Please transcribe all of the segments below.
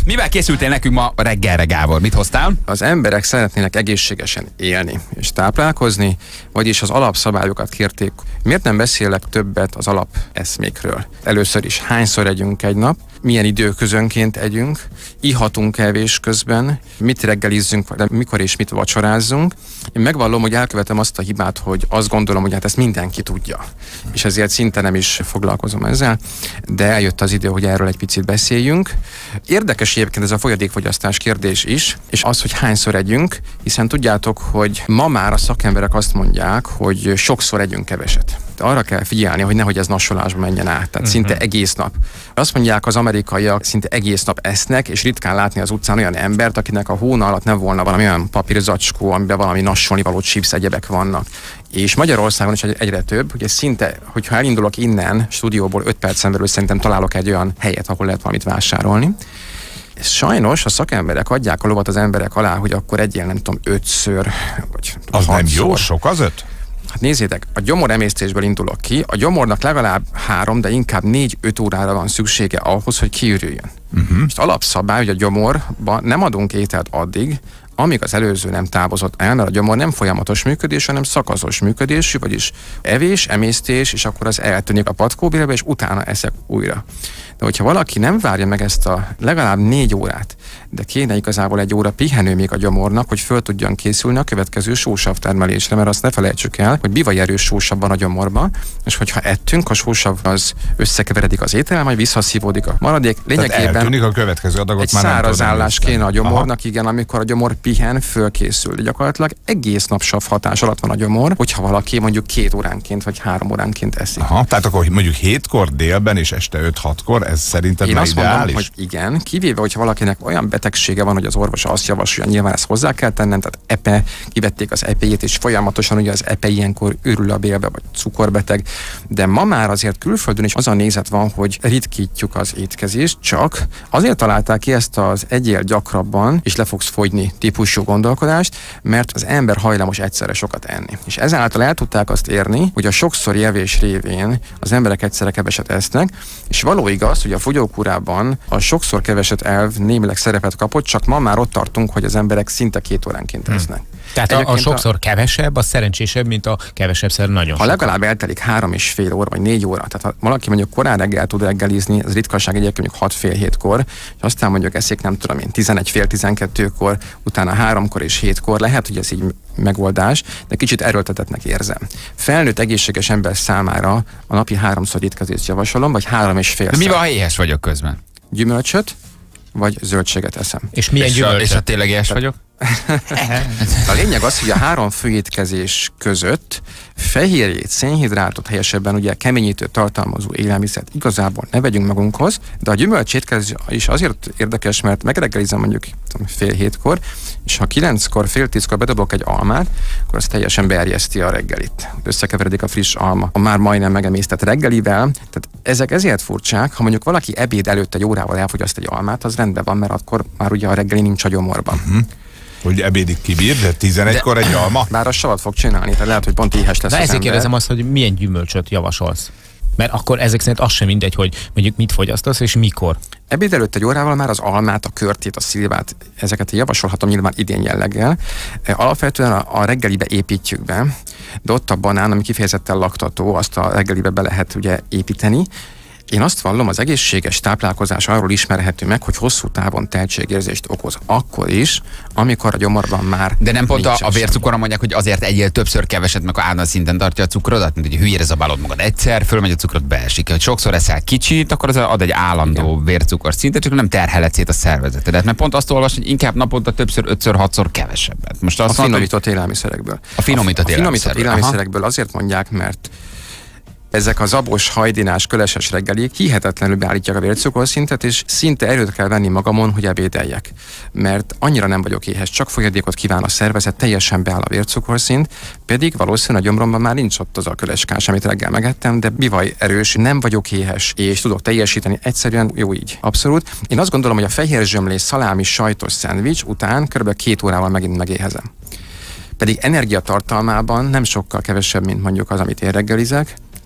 Mivel készültél nekünk ma reggelre, Gábor? Mit hoztál? Az emberek szeretnének egészségesen élni és táplálkozni, vagyis az alapszabályokat kérték. Miért nem beszélek többet az alapeszmékről? Először is, hányszor együnk egy nap, milyen időközönként együnk, ihatunk evés közben, mit reggelizzünk, de mikor és mit vacsorázzunk. Én megvallom, hogy elkövetem azt a hibát, hogy azt gondolom, hogy hát ezt mindenki tudja. És ezért szinte nem is foglalkozom ezzel, de eljött az idő, hogy erről egy picit beszéljünk. Érdekes egyébként ez a folyadékfogyasztás kérdés is, és az, hogy hányszor együnk, hiszen tudjátok, hogy ma már a szakemberek azt mondják, hogy sokszor együnk keveset. De arra kell figyelni, hogy nehogy ez nassolásba menjen át, tehát szinte egész nap. Azt mondják az amerikaiak, szinte egész nap esznek, és ritkán látni az utcán olyan embert, akinek a hóna alatt nem volna valami olyan papírzacskó, amiben valami nassolni való chips egyebek vannak. És Magyarországon is egyre több, hogy ez szinte, hogyha elindulok innen, stúdióból 5 percen belül szerintem találok egy olyan helyet, ahol lehet valamit vásárolni. Sajnos a szakemberek adják a lovat az emberek alá, hogy akkor egyél, nem tudom, 5-ször, vagy 6-szor. Az nem jó? Sok az 5? Hát nézzétek, a gyomor emésztésből indulok ki, a gyomornak legalább 3, de inkább 4-5 órára van szüksége ahhoz, hogy kiürüljön. És alapszabály, hogy a gyomorban nem adunk ételt addig, amíg az előző nem távozott el, mert a gyomor nem folyamatos működés, hanem szakaszos működésű, vagyis evés, emésztés, és akkor az eltűnik a patkóbélbe, és utána eszek újra. De hogyha valaki nem várja meg ezt a legalább 4 órát, de kéne igazából 1 óra pihenő még a gyomornak, hogy föl tudjon készülni a következő sósav termelésre, mert azt ne felejtsük el, hogy bivajerős sósav van a gyomorban, és hogyha ettünk, a sósav az összekeveredik az étel, majd visszaszívódik a maradék. Lényegében eltűnik a következő adagot, egy már nem száraz tudom állás nézni. kéne a gyomornak, igen, amikor a gyomor pihen, fölkészül. De gyakorlatilag egész nap sav hatás alatt van a gyomor, hogyha valaki mondjuk 2 óránként vagy 3 óránként eszik. Aha, tehát akkor mondjuk 7-kor délben és este 5-6-kor, ez szerinted Én már azt ideális? mondom, hogy igen, kivéve, hogyha valakinek olyan betegsége van, hogy az orvos azt javasolja, nyilván ezt hozzá kell tennem, tehát epe, kivették az epejét, és folyamatosan ugye az epe ilyenkor ürül a bélbe, vagy cukorbeteg, de ma már azért külföldön is az a nézet van, hogy ritkítjuk az étkezést, csak azért találták ki ezt az egyél gyakrabban, és le fogsz fogyni típusú gondolkodást, mert az ember hajlamos egyszerre sokat enni. És ezáltal el tudták azt érni, hogy a sokszori evés révén az emberek egyszerre keveset esznek, és való igaz, hogy a fogyókúrában a sokszor keveset elv némileg szerepet kapott, csak ma már ott tartunk, hogy az emberek szinte 2 óránként esznek. Tehát a sokszor kevesebb, az szerencsésebb, mint a kevesebbszer nagyon Ha legalább eltelik 3,5 óra vagy 4 óra, tehát ha valaki mondjuk korán reggel tud reggelizni, az ritkaság egyébként mondjuk 6-fél-7-kor, és aztán mondjuk eszik, nem tudom én, 11-fél-12-kor, utána 3-kor és 7-kor, lehet, hogy ez így megoldás, de kicsit erőltetettnek érzem. Felnőtt egészséges ember számára a napi 3-szor étkezést javasolom, vagy 3,5-szer. Mi van, ha éhes vagyok közben? Gyümölcsöt, vagy zöldséget eszem. És milyen gyümölcsöt? És ha tényleg éhes vagyok? A lényeg az, hogy a 3 főétkezés között fehérjét, szénhidrátot, helyesebben ugye keményítő tartalmazó élelmiszert igazából ne vegyünk magunkhoz, de a gyümölcsétkezés is azért érdekes, mert megreggelizem mondjuk 6:30, és ha 9-kor, 9:30 bedobok egy almát, akkor az teljesen beerjeszti a reggelit. Összekeveredik a friss alma a már majdnem megemésztett reggelivel. Tehát ezek ezért furcsák, ha mondjuk valaki ebéd előtt 1 órával elfogyaszt egy almát, az rendben van, mert akkor már ugye a reggeli nincs a gyomorban. Hogy ebédig kibír, de 11-kor egy alma? Bár az savat fog csinálni, tehát lehet, hogy pont éhes lesz De az ezért ember. kérdezem azt, hogy milyen gyümölcsöt javasolsz. Mert akkor ezek szerint az sem mindegy, hogy mondjuk mit fogyasztasz és mikor. Ebéd előtt 1 órával már az almát, a körtét, a szilvát, ezeket javasolhatom nyilván idén jelleggel. Alapvetően a reggelibe építjük be, de ott a banán, ami kifejezetten laktató, azt a reggelibe be lehet ugye építeni. Én azt vallom, az egészséges táplálkozás arról ismerhető meg, hogy hosszú távon tehetségérzést okoz. Akkor is, amikor a gyomorban már De nem pont nincsen a vércukorra mondják, hogy azért egyél többször keveset, meg állandóan szinten tartja a cukrodat, mint hogy hülyére zabálod magad egyszer, fölmegy a cukrot, beesik. Hogy sokszor eszel kicsit, akkor az ad egy állandó vércukor szintet, csak nem terheled szét a szervezetedet. Mert pont azt olvas, hogy inkább naponta többször, 5-6-szor kevesebbet. Most azt a finomított élelmiszerekből. A finomított élelmiszerekből azért mondják, mert ezek a zabos, hajdinás, köleses reggelik hihetetlenül beállítják a vércukorszintet, és szinte erőt kell venni magamon, hogy ebédeljek. Mert annyira nem vagyok éhes, csak folyadékot kíván a szervezet, teljesen beáll a vércukorszint, pedig valószínűleg a gyomromban már nincs ott az a köleskás, amit reggel megettem, de bivaj erős, nem vagyok éhes, és tudok teljesíteni, egyszerűen jó így. Abszolút. Én azt gondolom, hogy a fehér zsömlés, szalámi, sajtos szendvics után kb. 2 órával megint megéhezem. Pedig energiatartalmában nem sokkal kevesebb, mint mondjuk az, amit én reggelizek.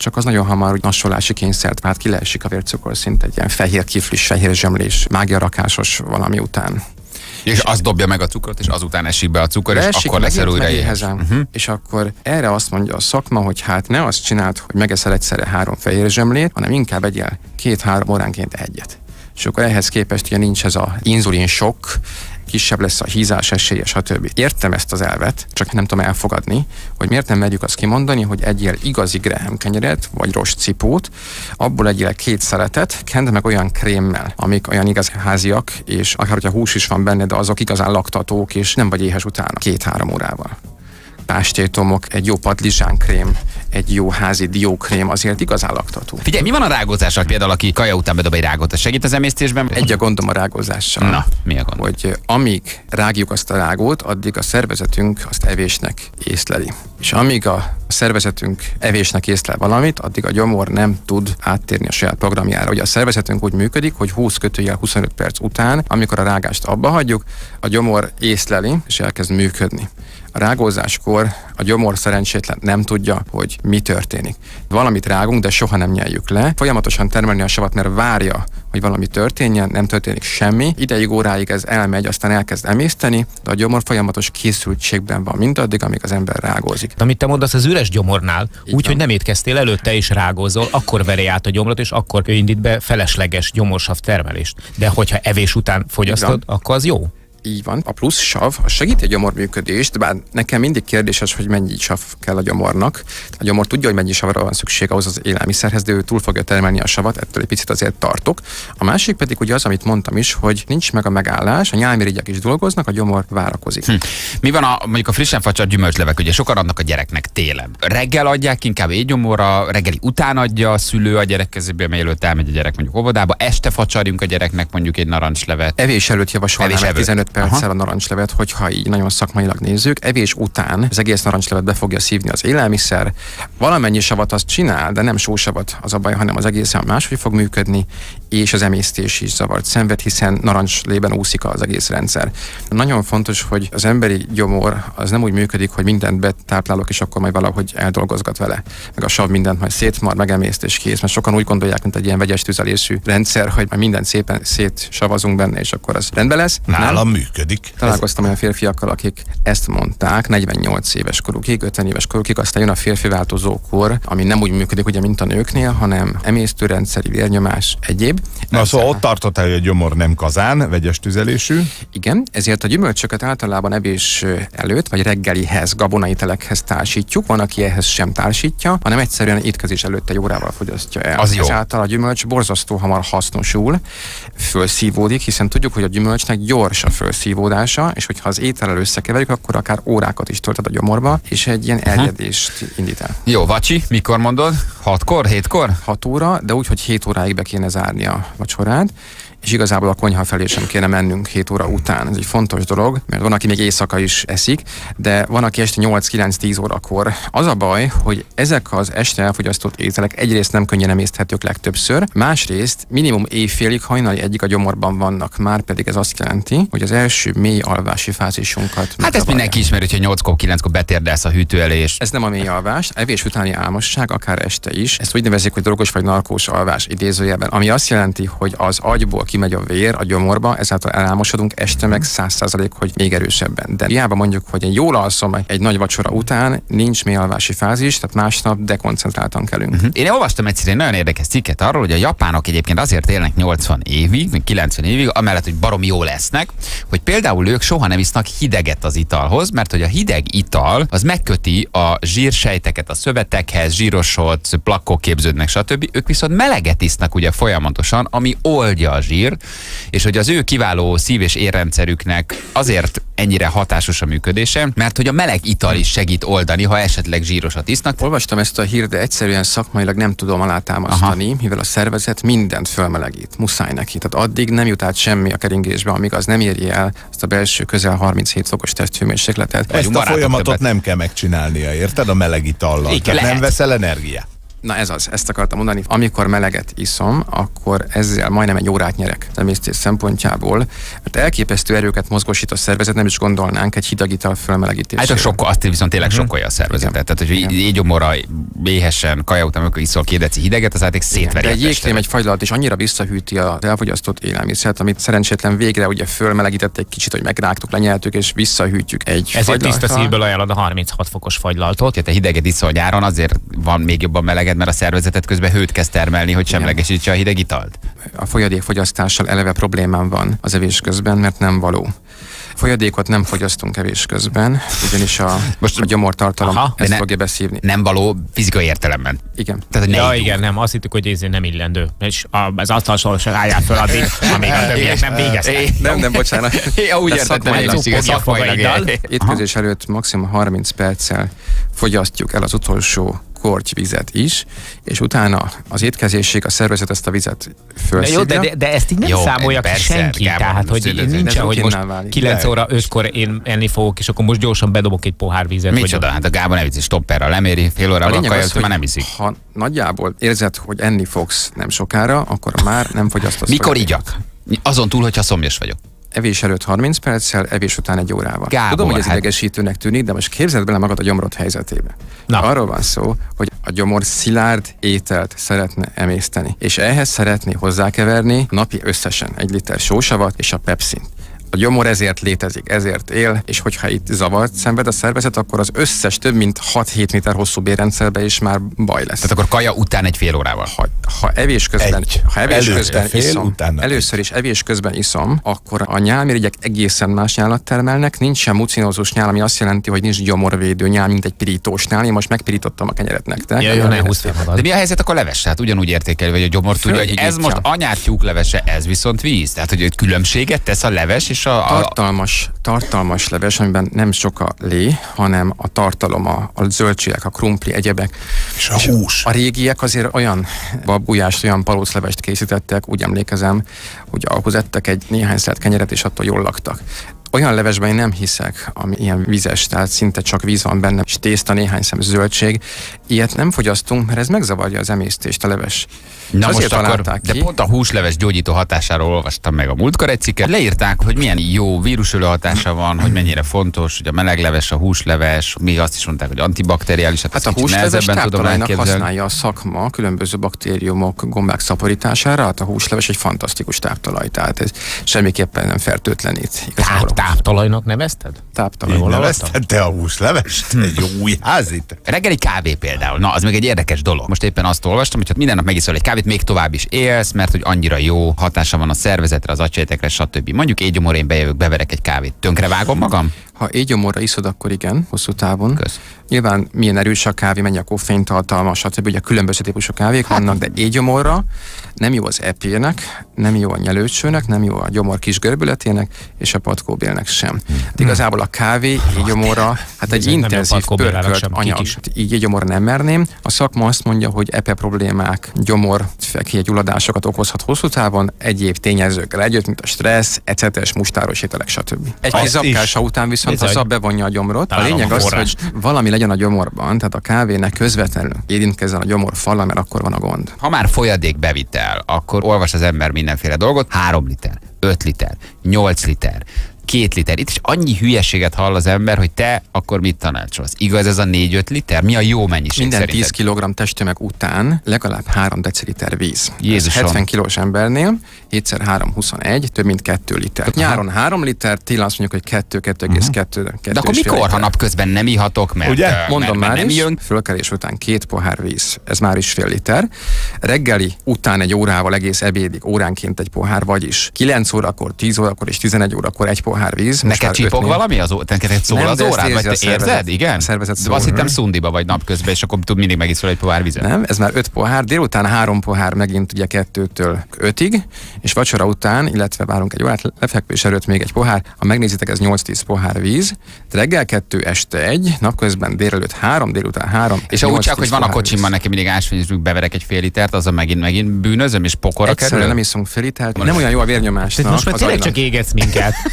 csak az nagyon hamar úgy nassolási kényszert vált, ki leesik a vércukorszint egy ilyen fehér kiflis, fehér zsemlés, mágiarakásos valami után. És az dobja meg a cukrot, és azután esik be a cukor, és akkor leszel újra éhes. És akkor erre azt mondja a szakma, hogy hát ne azt csináld, hogy megeszel egyszerre 3 fehér zsemlét, hanem inkább egyél 2-3 óránként egyet. És akkor ehhez képest ugye nincs ez a inzulin sok, kisebb lesz a hízás esélye, stb. Értem ezt az elvet, csak nem tudom elfogadni, hogy miért nem merjük azt kimondani, hogy egyél igazi Graham kenyeret, vagy rostcipót, abból egyél 2 szeletet, kend meg olyan krémmel, amik olyan igaz háziak, és akár hogyha hús is van benne, de azok igazán laktatók, és nem vagy éhes utána 2-3 órával. Pástétomok, egy jó padlizsánkrém, egy jó házi diókrém azért igazán laktató. Figyelj, mi van a rágózással? Például, aki kaja után bedob egy rágót, az segít az emésztésben? Egy a gondom a rágózással. Na, mi a gond? Hogy amíg rágjuk azt a rágót, addig a szervezetünk azt evésnek észleli. És amíg a szervezetünk evésnek észlel valamit, addig a gyomor nem tud áttérni a saját programjára. Ugye a szervezetünk úgy működik, hogy 20-25 perc után, amikor a rágást abba hagyjuk, a gyomor észleli és elkezd működni. A rágózáskor a gyomor szerencsétlen nem tudja, hogy mi történik. Valamit rágunk, de soha nem nyeljük le. Folyamatosan termelni a savat, mert várja, hogy valami történjen, nem történik semmi. Ideig, óráig ez elmegy, aztán elkezd emészteni, de a gyomor folyamatos készültségben van mindaddig, amíg az ember rágózik. Amit te mondasz az üres gyomornál, úgyhogy nem étkeztél előtte és rágózol, akkor veri át a gyomrot, és akkor indít be felesleges gyomorsav termelést. De hogyha evés után fogyasztod, akkor az jó. Így van. A plusz sav segíti a gyomorműködést, bár nekem mindig kérdéses, hogy mennyi sav kell a gyomornak. A gyomor tudja, hogy mennyi savra van szükség ahhoz az élelmiszerhez, de ő túl fogja termelni a savat, ettől egy picit azért tartok. A másik pedig ugye az, amit mondtam is, hogy nincs meg a megállás, a nyálmirigyek is dolgoznak, a gyomor várakozik. Mi van mondjuk a frissen facsart gyümölcslevek, ugye sokan adnak a gyereknek télen. Reggel adják inkább étgyomorra, reggeli után adja a szülő a gyerek kezébe, mielőtt elmegy a gyerek mondjuk óvodába, este facsarjunk a gyereknek mondjuk egy narancslevet. Evés előtt javasolnám 15 perccel a narancslevet, hogyha így nagyon szakmailag nézzük. Evés után az egész narancslevet be fogja szívni az élelmiszer. Valamennyi savat azt csinál, de nem sósavat az a baj, hanem az egészen máshogy fog működni, és az emésztés is zavart szenved, hiszen narancslében úszik az egész rendszer. Nagyon fontos, hogy az emberi gyomor az nem úgy működik, hogy mindent betáplálok, és akkor majd valahogy eldolgozgat vele. Meg a sav mindent majd szétmar, megemészt és kész. Mert sokan úgy gondolják, mint egy ilyen vegyes tüzelésű rendszer, hogy majd mindent szépen szétsavazunk benne, és akkor az rendben lesz. Nálam működik. Találkoztam olyan férfiakkal, akik ezt mondták 48 éves korukig, 50 éves korukig, aztán jön a férfi változókor, ami nem úgy működik, ugye, mint a nőknél, hanem emésztőrendszeri, vérnyomás, egyéb. Na szóval ott tartottál, hogy a gyomor nem kazán, vegyes tüzelésű. Igen, ezért a gyümölcsöket általában evés előtt, vagy reggelihez, gabonaételekhez társítjuk. Van, aki ehhez sem társítja, hanem egyszerűen étkezés előtt egy órával fogyasztja el. Az jó. Ezáltal a gyümölcs borzasztó hamar hasznosul, fölszívódik, hiszen tudjuk, hogy a gyümölcsnek gyors a fölszívódása, és hogyha az étellel összekeverjük, akkor akár órákat is tölthet a gyomorba, és egy ilyen erjedést indít el. Jó, vacsi, mikor mondod? 6-kor, 7-kor? 6 óra, de úgy, hogy 7 óráig be kéne zárni a vacsorát, és igazából a konyha felé sem kéne mennünk 7 óra után. Ez egy fontos dolog, mert van, aki még éjszaka is eszik, de van, aki este 8-9-10 órakor. Az a baj, hogy ezek az este elfogyasztott ételek egyrészt nem könnyen emészthetők legtöbbször, másrészt minimum éjfélig, hajnali egyik a gyomorban vannak, már pedig ez azt jelenti, hogy az első mély alvási fázisunkat. Hát ezt mindenki ismeri, hogyha 8-kor, 9-kor betérdelsz a hűtő elé, és... Ez nem a mély alvás, evés utáni álmosság, akár este is. Ezt úgy nevezik, hogy drogos vagy narkós alvás idézőjelben, ami azt jelenti, hogy az agyból kimegy a vér a gyomorba, ezáltal elálmosodunk, este meg 100%, hogy még erősebben. De hiába mondjuk, hogy én jól alszom egy nagy vacsora után, nincs mély alvási fázis, tehát másnap dekoncentráltan kelünk. Én olvastam egyszer egy nagyon érdekes cikket arról, hogy a japánok egyébként azért élnek 80 évig, 90 évig, amellett, hogy baromi jól lesznek, hogy például ők soha nem isznak hideget az italhoz, mert hogy a hideg ital az megköti a zsírsejteket a szövetekhez, zsírosodsz, plakkok képződnek, stb. Ők viszont meleget isznak ugye folyamatosan, ami oldja a zsír, és hogy az ő kiváló szív- és érrendszerüknek azért ennyire hatásos a működése, mert hogy a meleg ital is segít oldani, ha esetleg zsírosat isznak. Olvastam ezt a hírt, de egyszerűen szakmailag nem tudom alátámasztani, mivel a szervezet mindent fölmelegít, muszáj neki. Tehát addig nem jut át semmi a keringésbe, amíg az nem éri el azt a belső közel 37 fokos testhőmérsékletet. Ezt a folyamatot nem kell megcsinálnia, érted? A meleg itallal. Nem veszel energiát. Na ez az, ezt akartam mondani. Amikor meleget iszom, akkor ezzel majdnem egy órát nyerek emésztés szempontjából, mert elképesztő erőket mozgósít a szervezet, nem is gondolnánk egy hideg ital fölmelegítésére. Hát azt viszont tényleg sokkolja a szervezetet. Tehát, hogy égyomorra éhesen, kaja után, amikor iszol 2 deci hideget, az egy szétveri. De egy jégkrém, egy fagylalt is annyira visszahűti az elfogyasztott élelmiszert, amit szerencsétlen végre ugye fölmelegített egy kicsit, hogy megrágtuk, lenyeltük és visszahűtjük egy ezért fagylalttal. tiszta szívből ajánlod a 36 fokos fagylaltot. Ha te hideget iszol nyáron, azért van még jobban meleged, mert a szervezetet közben hőt kezd termelni, hogy semlegesítse a hideg italt. A folyadékfogyasztással eleve problémám van az evés közben, mert nem való. Folyadékot nem fogyasztunk evés közben, ugyanis a gyomortartalom ezt fogja beszívni. Nem való fizikai értelemben. Igen. Tehát, hogy ja, igen, nem. Azt hittük, hogy ez nem illendő. És az asztalsor se álljál föl addig, amíg a többiek nem végeztek. Nem, bocsánat. Úgy értettem, hogy szakmailag. Étkezés előtt maximum 30 perccel fogyasztjuk el az utolsó kortyvizet is, és utána az étkezésig a szervezet ezt a vizet felszívja. De ezt így nem számolja ki senki. Gábor, tehát, hogy nincsen, hogy most 9 óra 5-kor én enni fogok, és akkor most gyorsan bedobok egy pohár vizet. Micsoda? Hát a Gábor nem viszi, stopperra leméri, fél órával kaja, már nem iszik. Ha nagyjából érzed, hogy enni fogsz nem sokára, akkor már nem fogyasztasz. Mikor igyak? Azon túl, hogyha szomjas vagyok. Evés előtt 30 perccel, evés után 1 órával. Gábor, tudom, hogy ez idegesítőnek tűnik, de most képzeld bele magad a gyomrod helyzetébe. Arról van szó, hogy a gyomor szilárd ételt szeretne emészteni, és ehhez szeretné hozzákeverni napi összesen 1 liter sósavat és a pepszint. A gyomor ezért létezik, ezért él, és hogyha itt zavart szenved a szervezet, akkor az összes több mint 6-7 méter hosszú bérrendszerbe is már baj lesz. Tehát akkor kaja után 1 fél órával. Ha evés közben iszom, először is evés közben iszom, akkor a nyálmirigyek egészen más nyálat termelnek, nincsen mucinózus nyál, ami azt jelenti, hogy nincs gyomorvédő nyál, mint egy pirítós nyál. Én most megpirítottam a kenyeret nektek. De mi a helyzet akkor leves? Hát ugyanúgy értékelve, hogy a gyomor tudja, hogy ez most anyát tyúklevese, ez viszont víz. Tehát, hogy különbséget tesz a leves és tartalmas leves, amiben nem sok a lé, hanem a tartalom, a zöldségek, a krumpli, egyebek. És a hús. A régiek azért olyan babgulyást, olyan palóclevest készítettek, úgy emlékezem, hogy ahhoz ettek egy néhány szelt kenyeret, és attól jól laktak. Olyan levesben én nem hiszek, ami ilyen vizes, tehát szinte csak víz van benne, és tészta, néhány szem zöldség. Ilyet nem fogyasztunk, mert ez megzavarja az emésztést, a leves. Na most akkor, de pont a húsleves gyógyító hatásáról olvastam meg a múltkor egy cikket. Leírták, hogy milyen jó vírusölő hatása van, hogy mennyire fontos, hogy a melegleves, a húsleves, még azt is mondták, hogy antibakteriális. Hát a húsleves táptalajnak használja a szakma különböző baktériumok, gombák szaporítására, hát a húsleves egy fantasztikus táptalaj, tehát ez semmiképpen nem fertőtlenít. Táptalajnak nevezted? Táptalaj. Nevezted te a húslevest? Egy jó új házit? Reggeli kávé például. Na, az meg egy érdekes dolog. Most éppen azt olvastam, hogy minden nap megiszol egy kávét, még tovább is élsz, mert hogy annyira jó hatása van a szervezetre, az agysejtekre, stb. Mondjuk égyomor, én bejövök, beverek egy kávét. Tönkrevágom magam? Ha égyomorra iszod, akkor igen, hosszú távon. Kösz. Nyilván milyen erős a kávé, mennyi a koffeintartalma, stb. Ugye különböző típusú kávék vannak, de égyomorra nem jó az epének, nem jó a nyelőcsőnek, nem jó a gyomor kis görbületének, és a patkóbélnek sem. De igazából a kávé égyomorra, hát egy intenzív pörkölt anyag. Így égyomorra nem merném. A szakma azt mondja, hogy epe problémák, gyomor, fekhégyulladásokat okozhat hosszú távon, egyéb tényezőkkel együtt, mint a stressz, ecetes, mustáros ételek, stb. Egy zapkása után viszont a zap bevonja a gyomrot. A lényeg az, hogy valami legyen a gyomorban, tehát a kávének közvetlenül érintkezzen a gyomor fala, mert akkor van a gond. Ha már folyadék bevitel, akkor olvas az ember mindenféle dolgot. 3 liter, 5 liter, 8 liter, 2 liter. Itt is annyi hülyeséget hall az ember, hogy te akkor mit tanácsolsz? Igaz ez a 4-5 liter? Mi a jó mennyiség minden szerinted? 10 kg testtömeg után legalább 3 deciliter víz. Jézusom. 70 kilós embernél 7x3 több mint 2 liter. Nyáron 3 liter, télen azt mondjuk, hogy 2,2. De akkor mikor, ha napközben nem ihatok, mert, ugye? Mondom mert már nem is, jön? fölkelés után 2 pohár víz, ez már is fél liter. Reggeli után 1 órával egész ebédig óránként 1 pohár, vagyis 9 órakor, 10 órakor és 11 órakor 1 pohár víz. Neked csípog valami? Neked szól az órád? Vagy te érzed? Igen? Azt hittem szundiba vagy napközben, és akkor tud mindig megiszol egy pohár vizet. Nem, ez már 5 pohár, délután 3 pohár megint ugye 2-től 5-ig, és vacsora után, illetve várunk 1 órát, lefekvés előtt még 1 pohár. Ha megnézitek, ez 8-10 pohár víz. Reggel 2, este 1, napközben délelőtt 3, délután 3. És úgy csak, hogy van a kocsimban, nekem mindig ásványos, beverek egy fél litert, azon megint bűnözöm, és pokorra kerül. Nem iszunk fél litert, nem olyan jó a vérnyomásnak. Most már tényleg csak égetsz minket.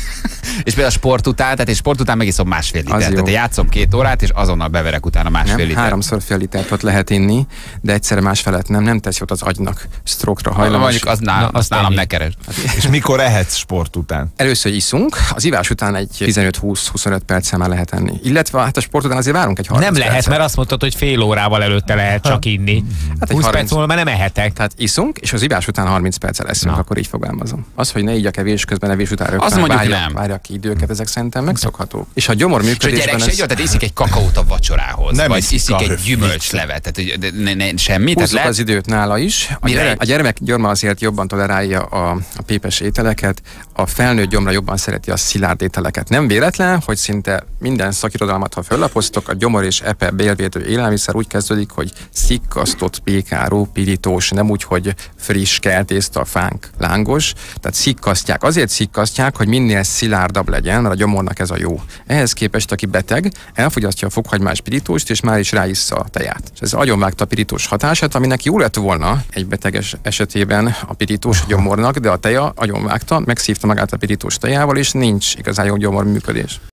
És például a sport után, tehát egy sport után megiszom másfél litert. jó. Tehát játszom 2 órát, és azonnal beverek utána másfél Nem, litert. 3-szor fél litert ott lehet inni, de egyszerre más felett nem tesz jót az agynak. Stroke-ra hajlamos. Mondjuk az azt nálam ne keresd. És mikor ehetsz sport után? Először iszunk, az ivás után egy 15-20-25 perccel már lehet enni. Illetve hát a sport után azért várunk egy 30 Nem lehet, percet. mert azt mondtad, hogy fél órával előtte lehet csak inni. Hát egy 20 perc 30 múlva már nem ehetek. Tehát iszunk, és az ivás után 30 perccel leszünk, akkor így fogalmazom. Az, hogy ne igyak evés közben, evés után Az mondjuk nem. várjak ki időket, ezek szerintem megszokható. És a gyomor És a működésben gyerek se ez... így, tehát iszik egy kakaót a vacsorához, Nem vagy iszik iszik egy kahöt. gyümölcslevet, tehát hogy semmi. Tehát Húzzuk az időt nála is. Mire? A gyermek gyomra azért jobban tolerálja a pépes ételeket, a felnőtt gyomra jobban szereti a szilárd ételeket. Nem véletlen, hogy szinte minden szakirodalmat, ha föllapoztok, a gyomor és epe bélvédő élelmiszer úgy kezdődik, hogy szikkasztott pékáró, pirítós, nem úgy, hogy friss keltészta, fánk, lángos. Tehát szikkasztják. Azért szikkasztják, hogy minél szilárdabb legyen, mert a gyomornak ez a jó. Ehhez képest, aki beteg, elfogyasztja a fokhagymás pirítóst, és már is ráissza a teját. És ez agyonvágta a pirítós hatását, aminek jó lett volna egy beteges esetében a pirítós gyomornak, de a teja agyonvágta, megszívta magát a pirítós tejával, és nincs igazán jó gyomor működés.